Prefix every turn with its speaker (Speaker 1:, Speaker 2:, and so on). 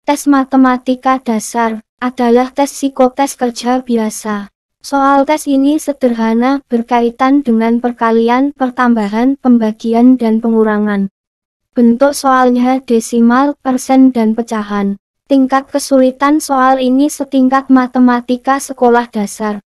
Speaker 1: Tes matematika dasar adalah tes psikotes kerja biasa. Soal tes ini sederhana, berkaitan dengan perkalian, pertambahan, pembagian, dan pengurangan. Bentuk soalnya desimal, persen, dan pecahan. Tingkat kesulitan soal ini setingkat matematika sekolah dasar.